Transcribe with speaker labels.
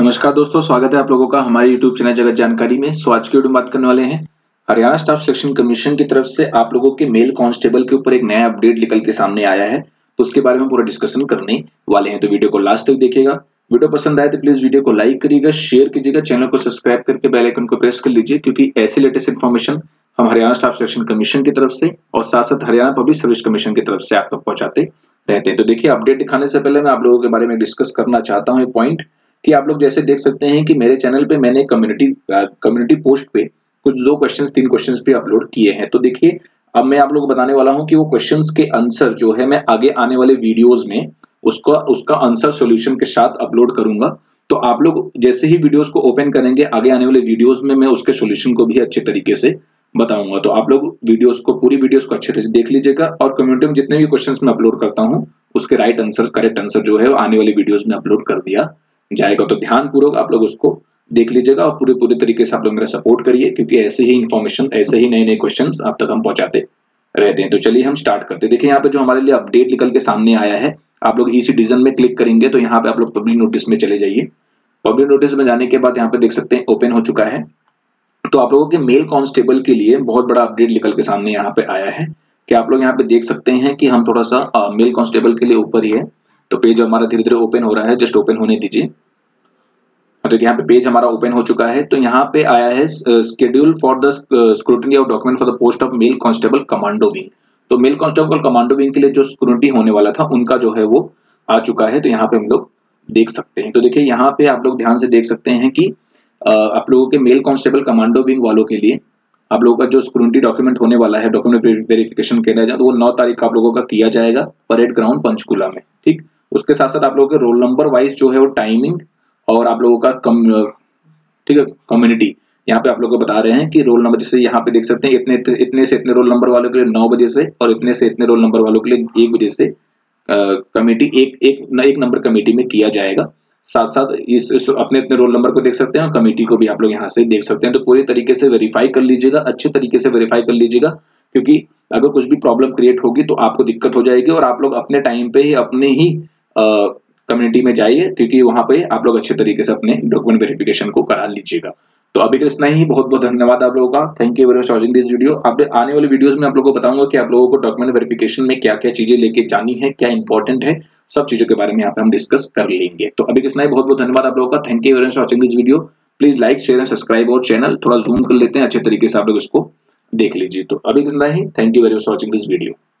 Speaker 1: नमस्कार दोस्तों, स्वागत है आप लोगों का हमारे YouTube चैनल जगत जानकारी में। आज की वीडियो में बात करने वाले हैं हरियाणा स्टाफ सिलेक्शन कमीशन की तरफ से आप लोगों के मेल कांस्टेबल के ऊपर एक नया अपडेट निकल के सामने आया है, तो उसके बारे में पूरा डिस्कशन करने वाले हैं। तो वीडियो को लास्ट तक देखिएगा। वीडियो पसंद आए तो प्लीज वीडियो को लाइक करिएगा, शेयर कीजिएगा, चैनल को सब्सक्राइब करके बेल आइकन को प्रेस कर लीजिए, क्योंकि ऐसी लेटेस्ट इन्फॉर्मेशन हम हरियाणा स्टाफ सिलेक्शन कमीशन की तरफ से और साथ साथ हरियाणा पब्लिक सर्विस कमीशन की तरफ से आप तक पहुंचाते रहते हैं। तो देखिए, अपडेट दिखाने से पहले मैं आप लोगों के बारे में डिस्कस करना चाहता हूँ पॉइंट कि आप लोग जैसे देख सकते हैं कि मेरे चैनल पे मैंने कम्युनिटी पोस्ट पे कुछ 3 क्वेश्चंस भी अपलोड किए हैं। तो देखिए, अब मैं आप लोगों को बताने वाला हूं कि वो क्वेश्चंस के आंसर जो है मैं आगे आने वाले वीडियोस में उसका आंसर सॉल्यूशन के साथ अपलोड करूंगा। तो आप लोग जैसे ही वीडियोस को ओपन करेंगे आगे आने वाले वीडियोस में मैं उसके सॉल्यूशन को भी अच्छे तरीके से बताऊंगा। तो आप लोग पूरी वीडियोस को अच्छे तरह से देख लीजिएगा और कम्युनिटी में जितने भी क्वेश्चंस मैं अपलोड करता हूँ उसके करेक्ट आंसर जो है वो आने वाली वीडियोस में अपलोड कर दिया जाएगा। तो ध्यान पूर्वक आप लोग उसको देख लीजिएगा और पूरे तरीके से आप लोग मेरा सपोर्ट करिए, क्योंकि ऐसे ही इन्फॉर्मेशन, ऐसे ही नए क्वेश्चंस आप तक हम पहुंचाते रहते हैं। तो चलिए हम स्टार्ट करते हैं। देखिए, यहाँ पे जो हमारे लिए अपडेट निकल के सामने आया है, आप लोग ई-सिटीजन में क्लिक करेंगे तो यहाँ पे आप लोग पब्लिक नोटिस में चले जाइए। पब्लिक नोटिस में जाने के बाद यहाँ पे देख सकते हैं ओपन हो चुका है। तो आप लोगों के मेल कांस्टेबल के लिए बहुत बड़ा अपडेट निकल के सामने यहाँ पे आया है कि आप लोग यहाँ पे देख सकते हैं कि हम थोड़ा सा मेल कांस्टेबल के लिए ऊपर ही है। तो पेज हमारा धीरे धीरे ओपन हो रहा है, जस्ट ओपन होने दीजिए। तो यहाँ पे पेज हमारा ओपन हो चुका है। तो यहाँ पे आया है schedule for the scrutiny of document for the post of male constable commando wing. तो मेल कांस्टेबल कमांडो विंग के लिए जो स्क्रूटिनी होने वाला था उनका जो है वो आ चुका है। तो यहाँ पे हम लोग देख सकते हैं। तो देखिए, यहाँ पे आप लोग ध्यान से देख सकते हैं कि आप लोगों के मेल कांस्टेबल कमांडो विंग वालों के लिए आप लोगों का जो स्क्रूटिनी डॉक्यूमेंट होने वाला है, डॉक्यूमेंट वेरिफिकेशन किया जाए, तो वो 9 तारीख को आप लोगों का किया जाएगा परेड ग्राउंड पंचकुला में। ठीक, उसके साथ साथ आप लोगों के रोल नंबर वाइज जो है वो टाइमिंग और आप लोगों का ठीक है कम्युनिटी यहाँ पे आप लोगों को बता रहे हैं कि रोल नंबर, जैसे यहाँ पे देख सकते हैं इतने से इतने रोल नंबर वालों के लिए 9 बजे से और इतने से इतने रोल नंबर वालों के लिए 1 बजे से कमेटी एक नंबर कमेटी में किया जाएगा। साथ साथ इस अपने अपने रोल नंबर को देख सकते हैं और कमेटी को भी आप लोग यहाँ से देख सकते हैं। तो पूरी तरीके से वेरीफाई कर लीजिएगा, अच्छे तरीके से वेरीफाई कर लीजिएगा, क्योंकि अगर कुछ भी प्रॉब्लम क्रिएट होगी तो आपको दिक्कत हो जाएगी और आप लोग अपने टाइम पे ही अपने ही कम्युनिटी में जाइए, क्योंकि वहां पे आप लोग अच्छे तरीके से अपने डॉक्यूमेंट वेरिफिकेशन को करा लीजिएगा। तो अभी के इतना ही। बहुत बहुत धन्यवाद आप लोगों का। Thank you very much for watching this video. आप आने वाले वीडियोस में आप लोगों को बताऊंगा कि आप लोगों को डॉक्यूमेंट वेरिफिकेशन में क्या क्या चीजें लेके जानी है, क्या इंपॉर्टेंट है, सब चीजों के बारे में यहाँ पे हम डिस्कस कर लेंगे। तो अभी कितना ही। बहुत बहुत धन्यवाद आप लोगों का। Thank you very much for watching this video. Please like, share and subscribe और चैनल थोड़ा जूम कर लेते हैं, अच्छे तरीके से आप लोग इसको देख लीजिए। तो अभी कितना ही। Thank you very much for watching this video.